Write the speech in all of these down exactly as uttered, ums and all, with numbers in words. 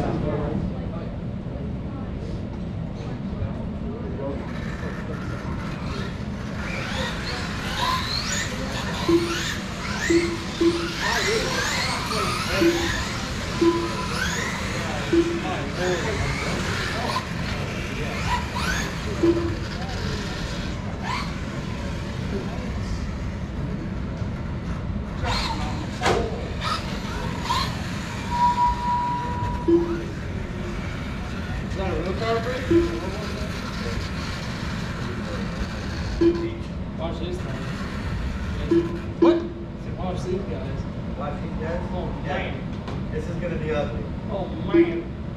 Watch this thing. What? Watch these guys. Watch these guys? Oh, man. This is gonna be ugly. Oh, man.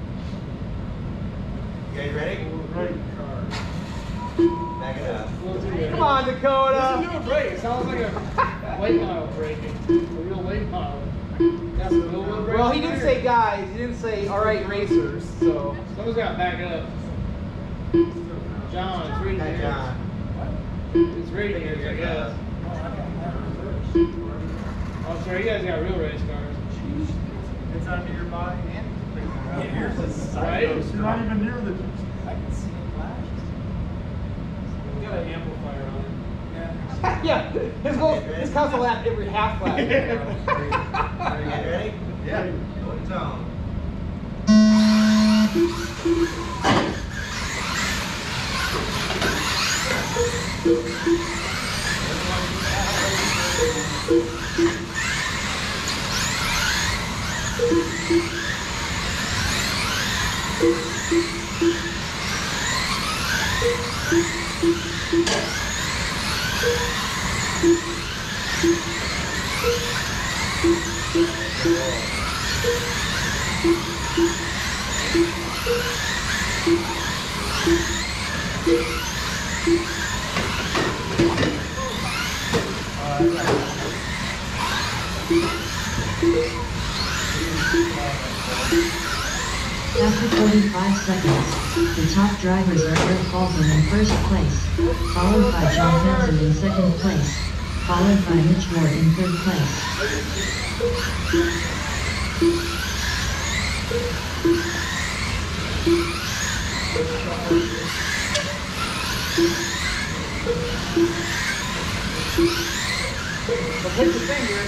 You guys ready? Great Back it up. Come on, Dakota. Listen to a break. It sounds like a weight mile breaking. A real weight mile. That's a real weight break. Well, he didn't say guys. He didn't say all right racers. So Someone's got to back up. John, it's reading Hey, here. John. It's reading here, I guess. Oh, sorry, you guys got real race cars. It's under your body and yeah, yours is Right? You're not even near the. I can see it flash. We got an amplifier on it. yeah, his goes his counts a lap every half lap. Are you guys ready? Yeah. Hold it on. After forty-five seconds, the top drivers are Eric Baldwin in first place, followed by John Hansen in second place, followed by Mitch Ward in third place. But hit the finger.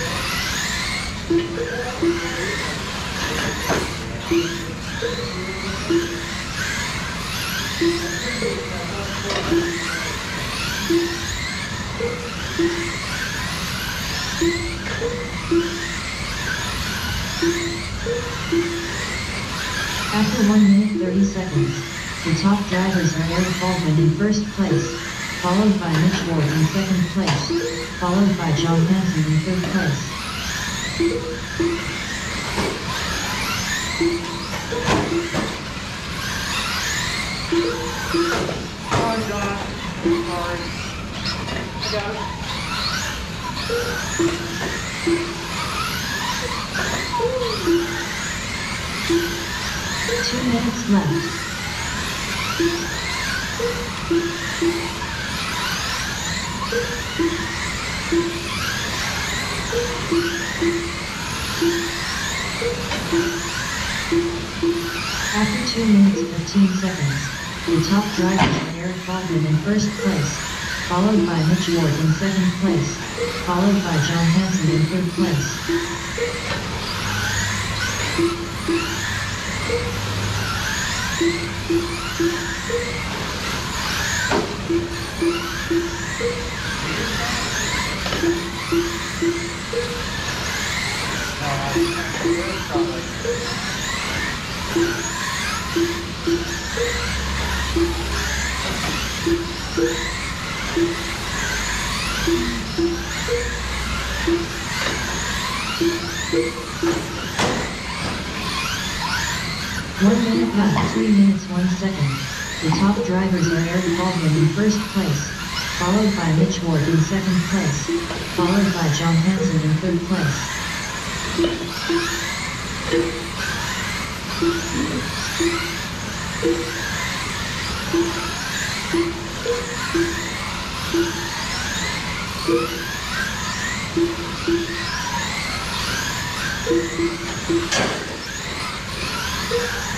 After one minute thirty seconds, the top drivers are Eric Baldwin in first place, followed by Mitch Ward in second place, followed by John Hansen in third place. Come on, John. Sorry. I got it. Two minutes left. After two minutes and fifteen seconds, the top drivers are Eric Baldwin in first place, followed by Mitch Ward in second place, followed by John Hansen in third place. One minute left, three minutes, one second. The top drivers are Eric Baldwin in first place, followed by Mitch Ward in second place, followed by John Hansen in third place.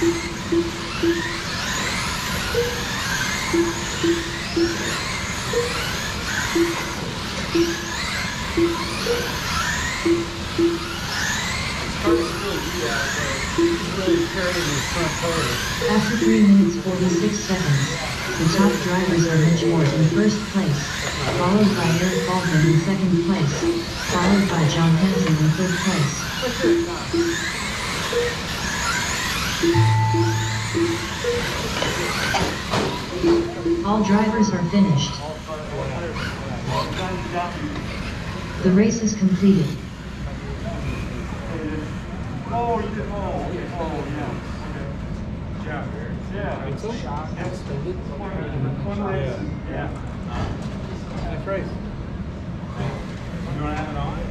After three minutes forty-six seconds, the top drivers are Mitch Ward in first place, followed by Eric Baldwin in second place, followed by John Hansen in third place. All drivers are finished. The race is completed. Oh, you did. Oh, okay. Oh, yeah. Yeah. Yeah. It's a shock. Extended. One race. Yeah. Nice race. You want to have it on?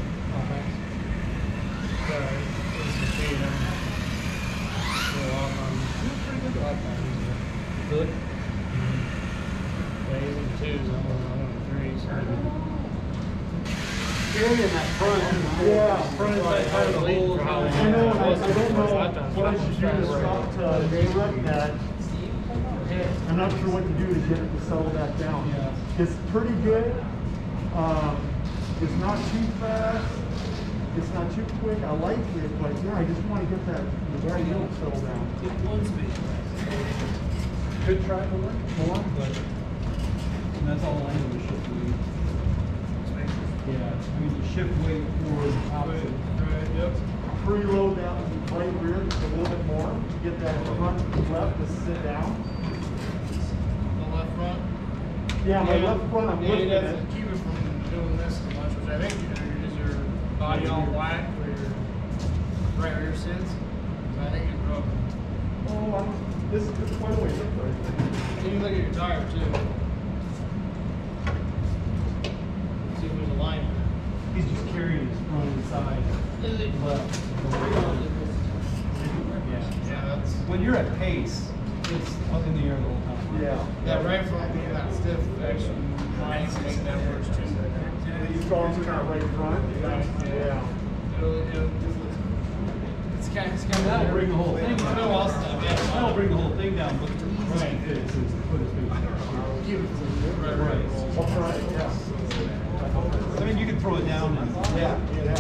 Good. Ways and twos, I'm on threes. Carrying that front. Yeah, front is like kind of the whole. I know, I, I don't know what I should do to stop to direct that. I'm not sure what to do to get it to settle that down. Yeah. It's pretty good. Um, it's not too fast. It's not too quick. I like it, but yeah, I just want to get that the right wheel settled down. It wants me. Could try to work more, but And that's all I know is shift weight. Yeah, I mean, you shift weight forward, opposite. Right, yep. preload down the right rear just a little bit more. Get that front left to sit down. The left front? Yeah, my left front, I'm Yeah, looking it at. doesn't keep it from doing this as much, which I think you do. Is your body all whack where your right rear sits? So I think it's broken. Oh, I'm, this, this is quite a ways up there. You can look at your tire too. See if there's a line. He's just carrying his front and side left. Yeah, yeah, that's When you're at pace, it's up in the air the whole time. Yeah. that right front being that stiff actually makes it that works too. These arms are kind of right front. Yeah. It'll, it'll, it's kind of, it's kind of. That'll bring the whole thing down. No, I'll stop. Yeah, That'll bring the whole thing down, but the Right. right is, is to put his feet down. Right, right. Up front, yeah. I mean, you can throw it down and. Yeah, yeah.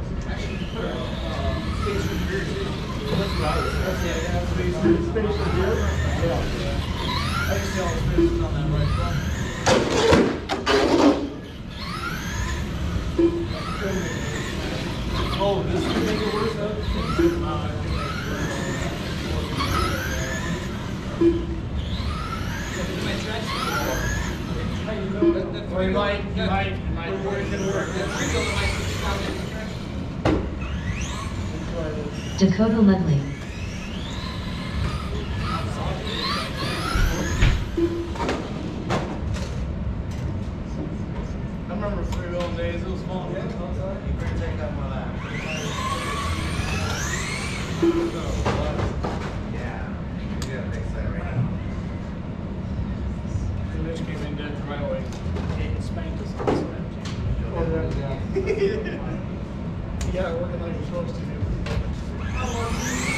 Space space in here? Yeah. I can see all the spaces on that right front. Oh, this is make it worse, huh? Or you might, you might, you might work it work. Dakota Ledley. I remember three wheel days, it was fun. You better take that one out. Yeah. You gotta fix that right now. The Mitch came in dead the right way. He spanked us on the Yeah. Yeah, working like you're supposed to do.